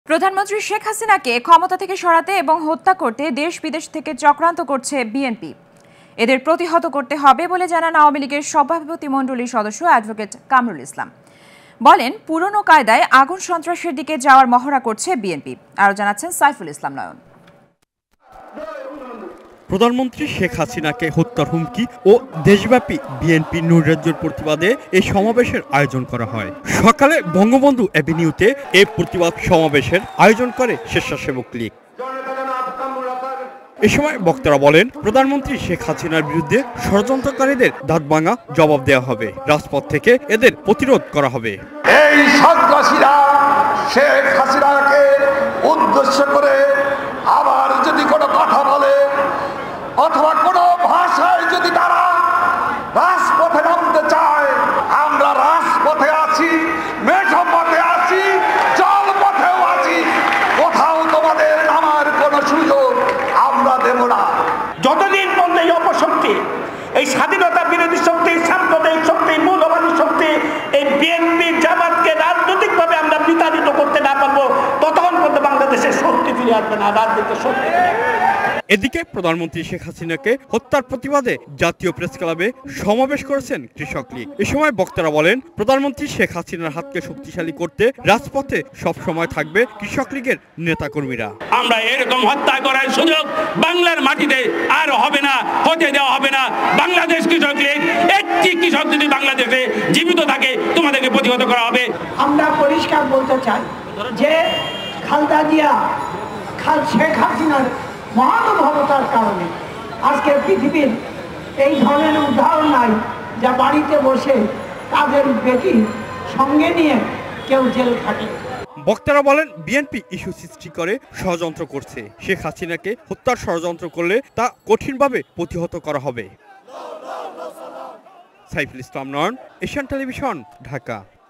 প্রধানমন্ত্রী শেখ হাসিনাকে ক্ষমতা থেকে সরাতে এবং হত্যা করতে দেশ বিদেশ থেকে চক্রান্ত করছে বিএনপি। এদের প্রতিহত করতে হবে বলে জানান আওয়ামী লীগের সভাপতিমণ্ডলীর সদস্য অ্যাডভোকেট কামরুল ইসলাম। বলেন, পুরনো কায়দায় আগুন সন্ত্রাসের দিকে যাওয়ার মহড়া করছে বিএনপি। আরও জানাচ্ছেন সাইফুল ইসলাম নয়ন। প্রধানমন্ত্রী শেখ হাসিনাকে হত্যার হুমকি ও দেশব্যাপী বিএনপি নৈরাজ্যের প্রতিবাদে এই সমাবেশের আয়োজন করা হয়। সকালে বঙ্গবন্ধু অ্যাভিনিউতে এই প্রতিবাদ সমাবেশের আয়োজন করে স্বেচ্ছাসেবক লীগ। এ সময় বক্তারা বলেন, প্রধানমন্ত্রী শেখ হাসিনার বিরুদ্ধে ষড়যন্ত্রকারীদের দাঁতভাঙা জবাব দেওয়া হবে, রাজপথ থেকে এদের প্রতিরোধ করা হবে। এই সন্ত্রাসীরা শেখ হাসিনাকে উদ্দেশ্য করে আবার যদি কোনো কথা বলে অথবা কোনো ভাষায় যদি তারা রাজপথে নামতে চায়, আমরা রাজপথে আছি, মেঠো পথে আছি, জল পথেও আছি, কোথাও তোমাদের নামার কোনো সুযোগ আমরা দেব না। যতদিন পর্যন্ত এই অপশক্তি, এই স্বাধীনতা বিরোধী শক্তি, সাম্প্রদায়িক শক্তি, মৌলবাদী শক্তি এই বিএনপি জামাতকে রাজনৈতিকভাবে আমরা বিতাড়িত করতে না পারবো, ততক্ষণ পর্যন্ত বাংলাদেশের শক্তি ফিরে আসবে না, রাজনীতির শক্তি ফিরে আসবে। এদিকে প্রধানমন্ত্রী শেখ হাসিনাকে হত্যার প্রতিবাদে জাতীয় প্রেস ক্লাবে সমাবেশ করেছেন কৃষক লীগ। এ সময় বক্তারা বলেন, প্রধানমন্ত্রী শেখ হাসিনার হাতকে শক্তিশালী করতে রাজপথে সব সময় থাকবে কৃষক লীগের নেতাকর্মীরা। আমরা এরকম হত্যা করার সুযোগ বাংলার মাটিতে আর হবে না, হতে দেওয়া হবে না। বাংলাদেশ কৃষক লীগ, একটি কৃষক যদি বাংলাদেশে জীবিত থাকে তোমাদেরকে প্রতিহত করা হবে। আমরা পরিষ্কার বলতে চাই যে খালেদা জিয়া, শেখ হাসিনার মহানুভবতার কারণে আজকে পৃথিবীর এই ধরনের উদাহরণ নাই যা বাড়িতে বসে তাদের বেটি সঙ্গে নিয়ে কেউ জেল খাটে। বক্তারা বলেন, বিএনপি ইস্যু সৃষ্টি করে ষড়যন্ত্র করছে। শেখ হাসিনাকে হত্যার ষড়যন্ত্র করলে তা কঠিনভাবে প্রতিহত করা হবে। Saiful Islam Nayan, Asian Television, Dhaka.